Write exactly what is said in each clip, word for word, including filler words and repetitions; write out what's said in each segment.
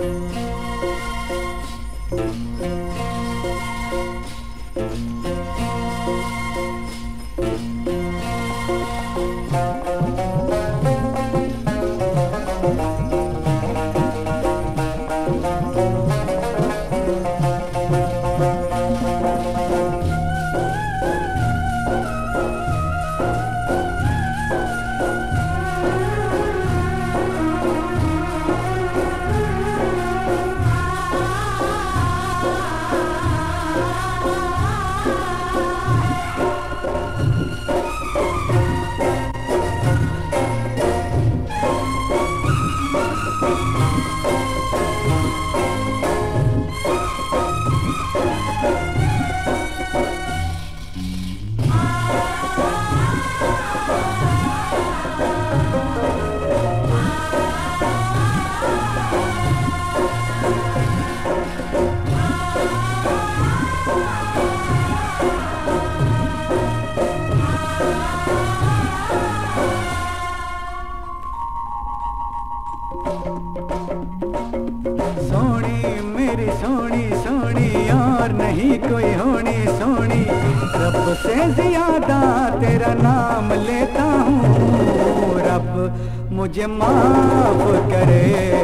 सोहनी मेरी सोहनी सोहनी और नहीं कोई होनी सोहनी, रब से ज्यादा तेरा नाम लेता हूँ। रब मुझे माफ करे,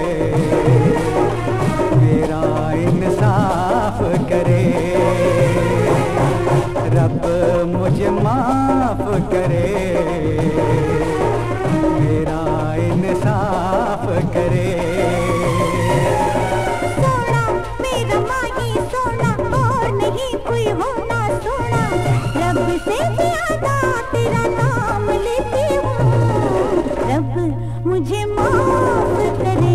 मेरा इंसाफ करे। रब मुझे माफ करे, मेरा इंसाफ करे। सोना मेरा माही सोना और नहीं कोई होना सोना, रब से ज्यादा तेरा नाम लेती हूँ। रब मुझे माफ करे,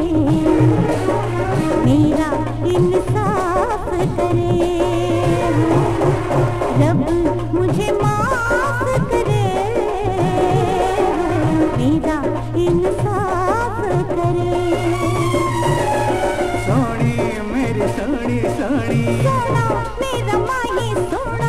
मेरा इंसाफ करे। रब मुझे माफ करे, मेरा इंसाफ करे। सोहनी मेरी सोहनी सोहनी, सोना मेरा माही सोना।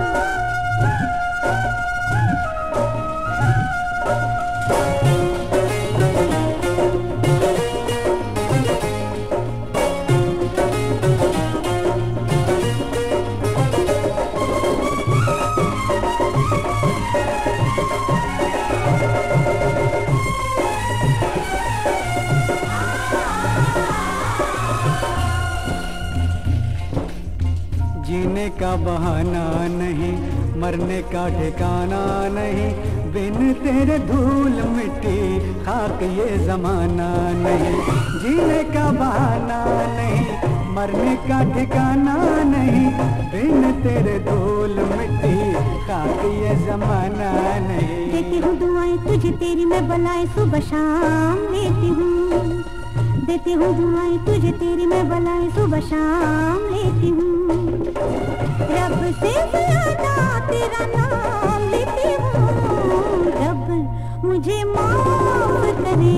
जीने का बहाना नहीं, मरने का ठिकाना नहीं, बिन तेरे धूल मिट्टी खाक ये जमाना नहीं। जीने का बहाना नहीं, मरने का ठिकाना नहीं, बिन तेरे धूल मिट्टी खाक ये जमाना नहीं। देती हूँ दुआएं तुझे तेरी मैं बलाएं सुबह शाम लेती हूँ। देती हूँ दुआएं तुझे तेरी मैं बलाएं सुबह शाम लेती हूँ। रब से ज्यादा तेरा नाम लेती हूँ। रब मुझे माफ करे,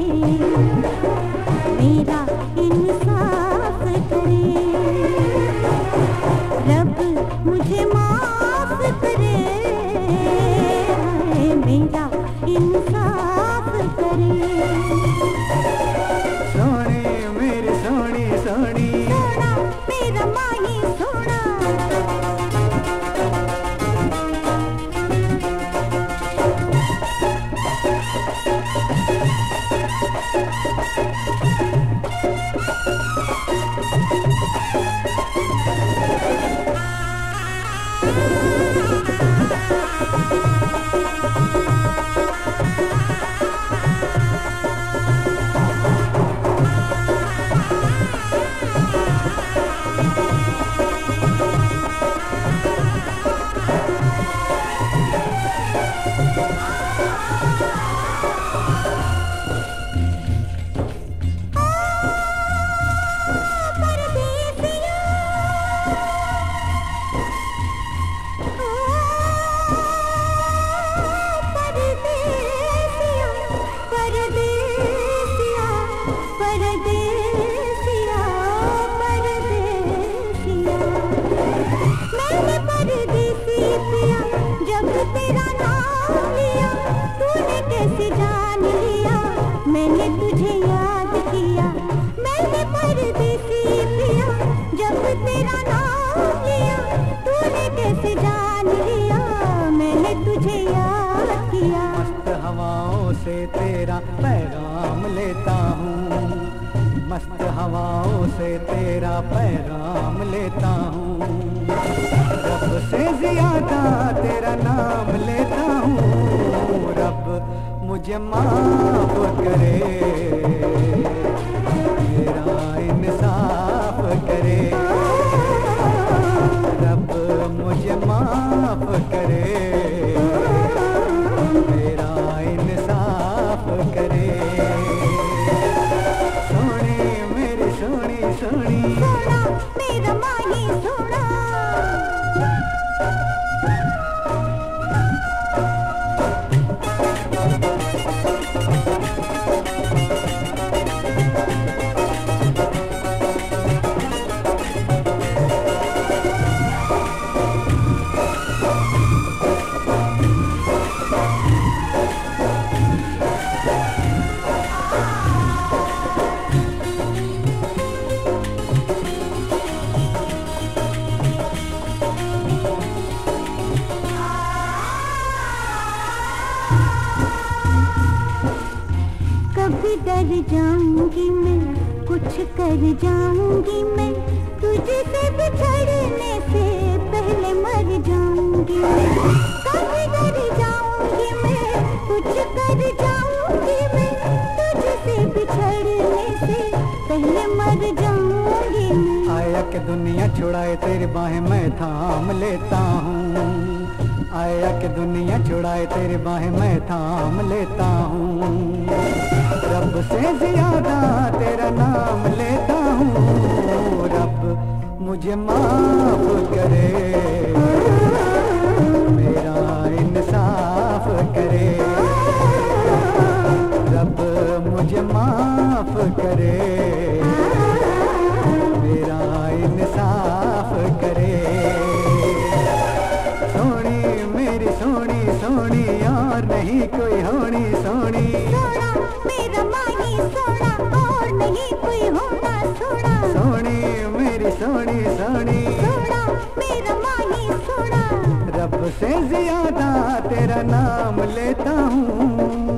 मेरा इंसाफ करे। रब मुझे माफ करे, मेरा इंसाफ करे। सोहनी मेरी सोहनी सोहनी, सोना मेरा माही सोना। जान लिया, मैंने तुझे याद किया। मस्त हवाओं से तेरा पैगाम लेता हूँ, मस्त हवाओं से तेरा पैगाम लेता हूँ। रब से ज्यादा तेरा नाम लेता हूँ, रब मुझे माफ करे, मेरा इंसाफ करे। रब मुझे माफ करे, मेरा इंसाफ करे। सोहनी मेरी सोहनी सोहनी, सोना मेरा माही सोना। डर जाऊंगी मैं, कुछ कर जाऊंगी मैं, तुझसे बिछड़ने से पहले मर जाऊंगी मैं। कभी डर जाऊंगी मैं, कुछ कर जाऊंगी मैं, तुझसे बिछड़ने से पहले मर जाऊंगी मैं। आया कि दुनिया छुड़ाए तेरी बाहें मैं थाम लेता हूँ, आया कि दुनिया छुड़ाए तेरी बाहें मैं थाम लेता हूँ। रब से ज्यादा तेरा नाम लेता हूँ, रब मुझे माफ करे, मेरा इंसाफ करे। रब मुझे माफ करे, मेरा इंसाफ करे। सोहनी मेरी सोहनी सोहनी, और नहीं कोई होनी सोहनी। सोना मेरा माही सोना, और नहीं कोई होना सोना। सोहनी मेरी सोहनी सोहनी, सोना मेरा माही सोना। रब से ज्यादा तेरा नाम लेता हूँ,